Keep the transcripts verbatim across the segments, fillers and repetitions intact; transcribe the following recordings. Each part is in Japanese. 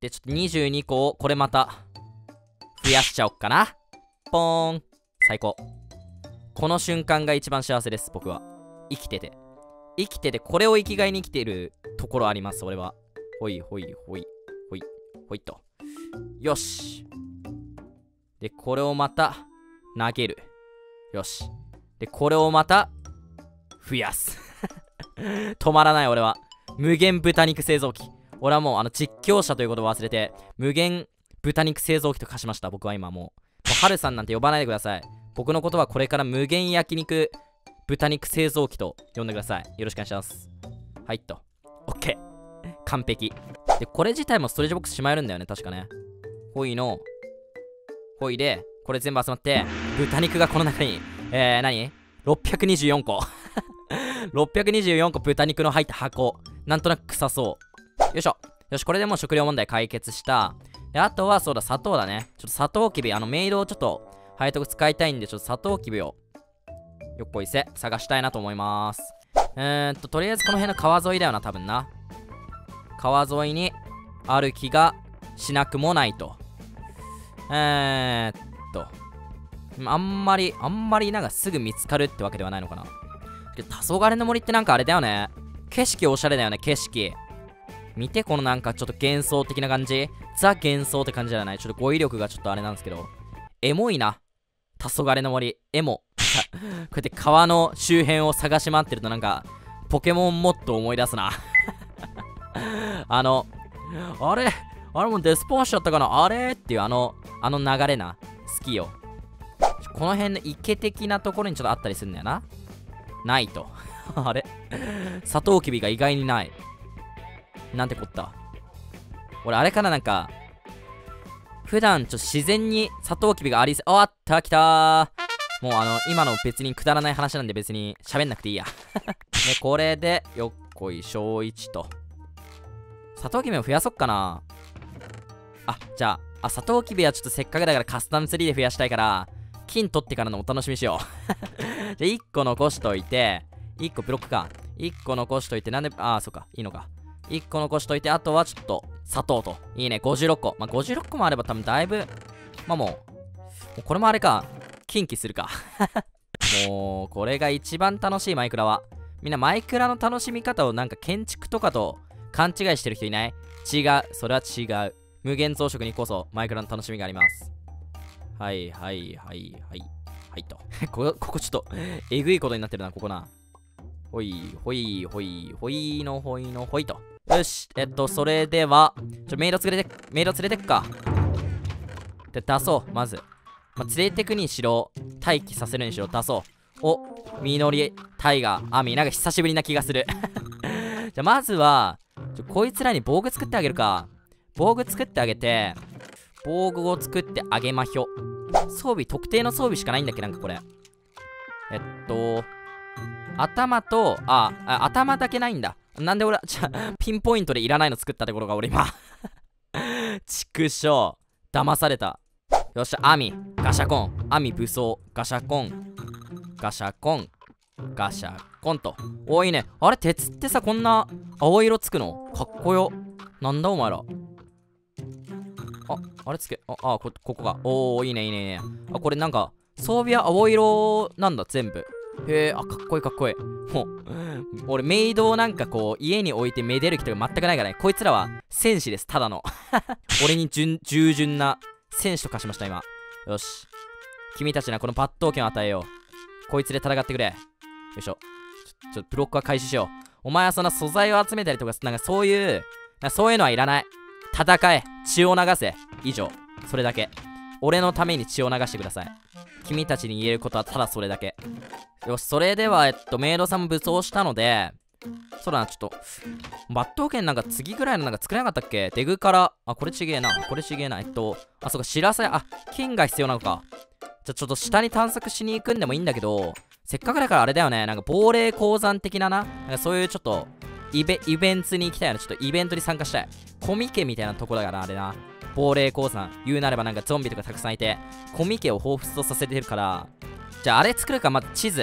で、ちょっとにじゅうにこを、これまた、増やしちゃおっかな。ポーン。最高。この瞬間が一番幸せです、僕は。生きてて。生きてて、これを生きがいに生きてるところあります、俺は。ほいほいほい、ほい、ほいと。よし。で、これをまた、投げる。よし。で、これをまた、増やす。止まらない、俺は。無限豚肉製造機。俺はもう、あの、実況者ということを忘れて、無限豚肉製造機と化しました、僕は今もう。もう、ハルさんなんて呼ばないでください。僕のことはこれから無限焼肉、豚肉製造機と呼んでください。よろしくお願いします。はいっと。オッケー。完璧。で、これ自体もストレージボックスしまえるんだよね、確かね。ほいの、ほいで、これ全部集まって、豚肉がこの中に、えー、何 ?ろっぴゃくにじゅうよん 個。ろっぴゃくにじゅうよんこ豚肉の入った箱。なんとなく臭そう。よいしょ。よし、これでもう食料問題解決した。で、あとは、そうだ、砂糖だね。ちょっと砂糖きび、あの、メイドをちょっと、ハイトク使いたいんで、ちょっと砂糖きびを、よっこいせ、探したいなと思います。えーっと、とりあえずこの辺の川沿いだよな、多分な。川沿いに、ある気がしなくもないと。えーっと、あんまり、あんまりなんかすぐ見つかるってわけではないのかな。で、黄昏の森ってなんかあれだよね。景色おしゃれだよね、景色。見て、このなんかちょっと幻想的な感じ。ザ幻想って感じじゃない。ちょっと語彙力がちょっとあれなんですけど。エモいな。黄昏の森。エモ。こうやって川の周辺を探し回ってるとなんか、ポケモンもっと思い出すな。あの、あれあれもうデスポーンしちゃったかなあれっていうあの、あの流れな。好きよ。この辺の池的なところにちょっとあったりするんだよな。ないと。あれサトウキビが意外にない。なんてこった。俺、あれかななんか、普段ちょっと自然にサトウキビがありせ、ああった来たー。もうあの、今の別にくだらない話なんで別に喋んなくていいや。で、これで、よっこいしょういちと。サトウキビを増やそっかな。あ、じゃあ、あ、サトウキビはちょっとせっかくだからカスタムツリーで増やしたいから、金取ってからのお楽しみしよう。じゃあいっこ残しといて、いっこブロックか。いっこ残しといて、なんで、あー、そっか、いいのか。いっこ残しといて、あとはちょっと、砂糖と。いいね、ごじゅうろっこ。まあ、ごじゅうろっこもあれば多分だいぶ、まあもう、もうこれもあれか、近畿するか。もう、これが一番楽しいマイクラは。みんなマイクラの楽しみ方をなんか建築とかと勘違いしてる人いない？違う。それは違う。無限増殖にこそマイクラの楽しみがあります。はいはいはいはい。はいと。ここ、ここちょっと、えぐいことになってるな、ここな。ほい、ほい、ほい、ほいのほいのほいと。よし、えっと、それでは、ちょ、メイド連れて、メイド連れてくか。で、出そう、まず。まあ、連れてくにしろ、待機させるにしろ、出そう。お、みのり、タイガー、アミ、なんか久しぶりな気がする。じゃあ、まずは、ちょ、こいつらに防具作ってあげるか。防具作ってあげて、防具を作ってあげまひょ。装備、特定の装備しかないんだっけなんかこれ。えっと、頭と、あ、あ頭だけないんだ。なんで俺、じゃピンポイントでいらないの作ったってことが俺今。ちくしょう。騙された。よっしゃ、アミ、ガシャコン、アミ武装、ガシャコン、ガシャコン、ガシャコンと。お、いいね。あれ、鉄ってさ、こんな青色つくのかっこよ。なんだお前ら。あ、あれつけ、あ、あこ、ここが。おー、いいね、いいね、いいね。あ、これなんか、装備は青色なんだ、全部。へえ、あ、かっこいいかっこいい。もう、俺、メイドをなんかこう、家に置いてめでる気とか全くないからね。こいつらは戦士です、ただの。俺に従順な戦士と化しました、今。よし。君たちにはこの抜刀剣を与えよう。こいつで戦ってくれ。よいしょ。ちょ、ちょ、ブロックは開始しよう。お前はそんな素材を集めたりとか、なんかそういう、なんかそういうのはいらない。戦え。血を流せ。以上。それだけ。俺のために血を流してください。君たちに言えることはただそれだけ。よし、それでは、えっと、メイドさんも武装したので、そうだな、ちょっと、抜刀剣なんか次ぐらいのなんか作れなかったっけ？デグから、あ、これちげえな、これちげえな、えっと、あ、そうか、知らせ、あ、金が必要なのか。じゃ、ちょっと下に探索しに行くんでもいいんだけど、せっかくだからあれだよね、なんか亡霊鉱山的なな、なんかそういうちょっと、イベ、イベントに行きたいよね、ちょっとイベントに参加したい。コミケみたいなとこだから、あれな。亡霊鉱山。言うなればなんかゾンビとかたくさんいて、コミケを彷彿とさせてるから、じゃああれ作るか、まず地図。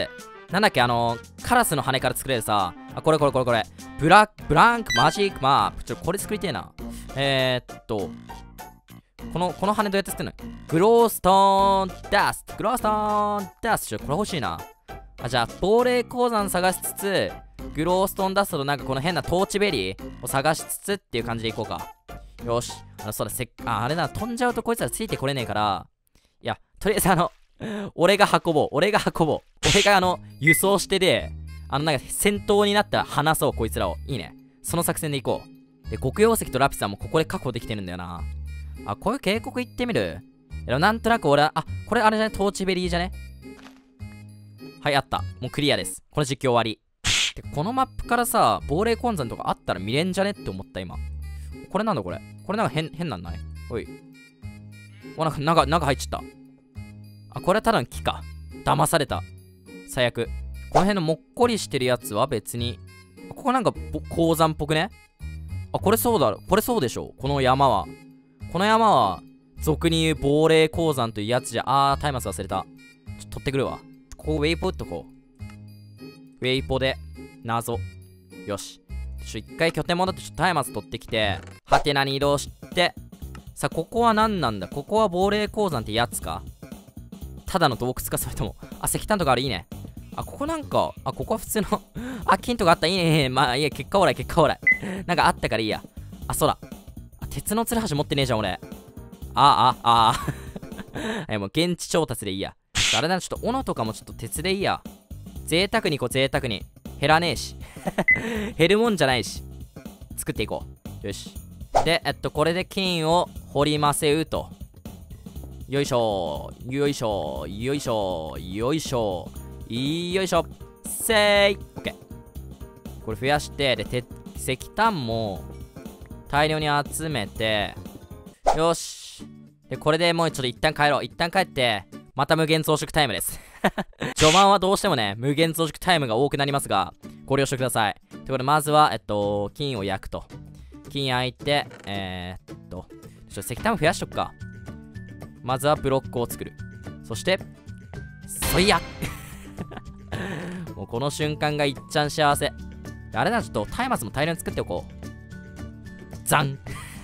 なんだっけ、あのー、カラスの羽から作れるさ、あ、これこれこれこれ。ブラック、ブランク、マジックマップ。ちょ、これ作りてえな。えー、っと、この、この羽どうやって作るの？グローストーンダスト。グローストーンダスト。ちょ、これ欲しいな。あ、じゃあ、亡霊鉱山探しつつ、グローストーンダストとなんかこの変なトーチベリーを探しつつっていう感じでいこうか。よし。あの、そうだ、せっ、あ、あれな、飛んじゃうとこいつらついてこれねえから、いや、とりあえずあの、俺が運ぼう。俺が運ぼう。俺があの、輸送してで、あの、なんか戦闘になったら離そう、こいつらを。いいね。その作戦でいこう。で、黒曜石とラピスはもうここで確保できてるんだよな。あ、こういう渓谷行ってみる？いや、なんとなく俺は、あ、これあれじゃね？トーチベリーじゃね？はい、あった。もうクリアです。この実況終わり。で、このマップからさ、亡霊鉱山とかあったら見れんじゃねって思った今。これなんだこれ？これなんか変、変なんない？おい。お、なんか、なんか、なんか入っちゃった。あ、これはただの木か。騙された。最悪。この辺のもっこりしてるやつは別に。ここなんか鉱山っぽくね？あ、これそうだろ。これそうでしょ。この山は。この山は、俗に言う亡霊鉱山というやつじゃ、あー、松明忘れた。ちょっと取ってくるわ。ここウェイポ打っとこう。ウェイポで、謎。よし。ちょ、一回拠点戻って、ちょっと松明取ってきて、ハテナに移動して、さあ、ここは何なんだ？ここは亡霊鉱山ってやつか？ただの洞窟か、それとも。あ、石炭とかある、いいね。あ、ここなんか、あ、ここは普通のあ、金とかあった、いいね。まあ、いいや、結果オーライ、結果オーライ。なんかあったからいいや。あ、そうだ。あ、鉄のつるはし持ってねえじゃん、俺。ああ、ああ。いや、もう現地調達でいいや。あれだな、ちょっと斧とかもちょっと鉄でいいや。贅沢にいこう、贅沢に。減らねえし。減るもんじゃないし。作っていこう。よし。で、えっと、これで金を掘りませうと。よいしょー。よいしょー。よいしょー。よいしょー。よいしょ。せーい。オッケー。これ増やして、で、鉄、石炭も大量に集めて、よし。で、これでもうちょっと一旦帰ろう。一旦帰って、また無限増殖タイムです。序盤はどうしてもね、無限増殖タイムが多くなりますが、ご了承ください。ということで、まずは、えっと、金を焼くと。金焼いて、えー、っと、ちょっと石炭増やしとくか。まずはブロックを作る。そして、そいやもうこの瞬間がいっちゃん幸せ。あれだ、ちょっと松明も大量に作っておこう。ザン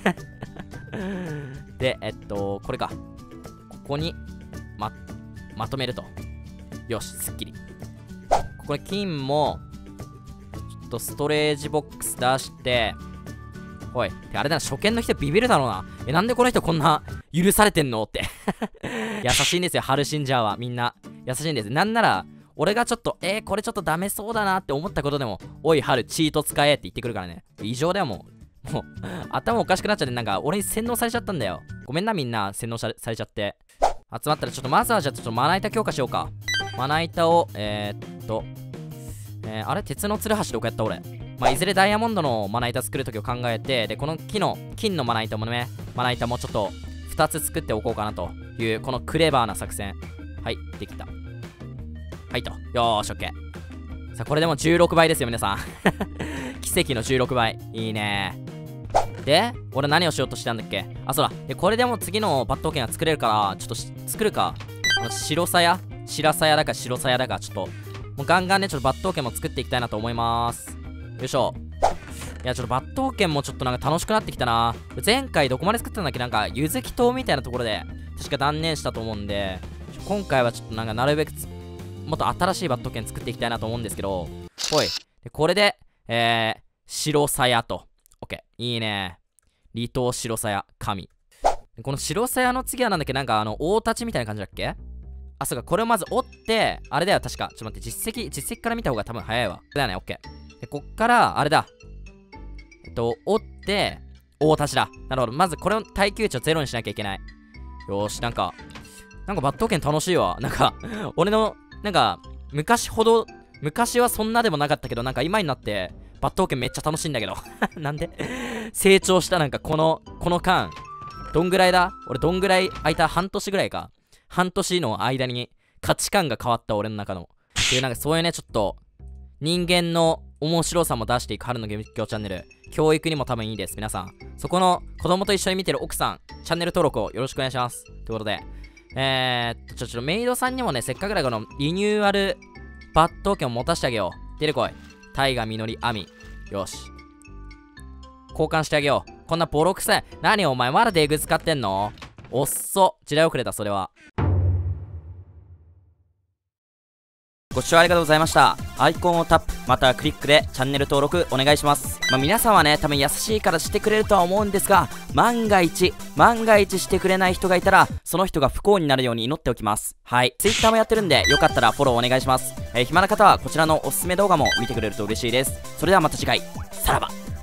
で、えっと、これか。ここに、ま、まとめると。よし、すっきり。ここで金も、ちょっとストレージボックス出して、おい、あれだな、初見の人ビビるだろうな。え、なんでこの人こんな許されてんのって優しいんですよ、ハルシンジャーは。みんな。優しいんです。なんなら、俺がちょっと、えー、これちょっとダメそうだなって思ったことでも、おい、ハル、チート使えって言ってくるからね。異常だよ、もう。もう、頭おかしくなっちゃって、なんか、俺に洗脳されちゃったんだよ。ごめんな、みんな、洗脳され、されちゃって。集まったら、ちょっとまずは、じゃあ、ちょっとまな板強化しようか。まな板を、えー、っと、えー、あれ鉄のつるはしどこやった俺。まあ、いずれダイヤモンドのまな板作るときを考えて、で、この木の、金のまな板もね、まな板もちょっと、ふたつ作っておこうかなという、このクレバーな作戦。はい、できた。はいと。よーし、オッケー。さあ、これでもじゅうろくばいですよ、皆さん。奇跡のじゅうろくばい。いいねー。で、俺何をしようとしたんだっけ？あ、そうだ。で、これでも次の抜刀剣が作れるから、ちょっと作るか。あの白さや白さやだか白さやだか、ちょっと、もうガンガンね、ちょっと抜刀剣も作っていきたいなと思います。よいしょ。いや、ちょっと抜刀剣もちょっとなんか楽しくなってきたな。前回どこまで作ったんだっけ？なんか、ゆずき島みたいなところで、確か断念したと思うんで、今回はちょっとなんか、なるべくもっと新しい抜刀剣作っていきたいなと思うんですけど、ほい。でこれで、えー、白さやと。オッケー。いいね。離島白さや、神。この白さやの次はなんだっけ？なんかあの、大立ちみたいな感じだっけ？あ、そうか、これをまず折って、あれだよ、確か。ちょっと待って、実績、実績から見た方が多分早いわ。これだよね、オッケー。で、こっから、あれだ。えっと、折って、大立ちだ。なるほど。まずこれの耐久値をゼロにしなきゃいけない。よーし、なんか、なんか抜刀剣楽しいわ。なんか、俺の、なんか、昔ほど、昔はそんなでもなかったけど、なんか今になって、抜刀剣めっちゃ楽しいんだけど。なんで成長した、なんかこの、この間、どんぐらいだ？俺どんぐらい空いた？半年ぐらいか。半年の間に価値観が変わった俺の中の。っていうなんかそういうね、ちょっと、人間の面白さも出していく春の勉強チャンネル。教育にも多分いいです、皆さん。そこの子供と一緒に見てる奥さん、チャンネル登録をよろしくお願いします。ということで、えーっと、ちょ、ちょ、メイドさんにもね、せっかくだからこのリニューアル抜刀剣を持たしてあげよう。出てこい。タイガミノリアミ。よし。交換してあげよう。こんなボロくさい。何お前まだデグ使ってんの？おっそ。時代遅れだ、それは。ご視聴ありがとうございました。アイコンをタップ、またはクリックでチャンネル登録お願いします。まあ、皆さんはね、多分優しいからしてくれるとは思うんですが、万が一、万が一してくれない人がいたら、その人が不幸になるように祈っておきます。はい。Twitter もやってるんで、よかったらフォローお願いします。えー、暇な方はこちらのおすすめ動画も見てくれると嬉しいです。それではまた次回、さらば。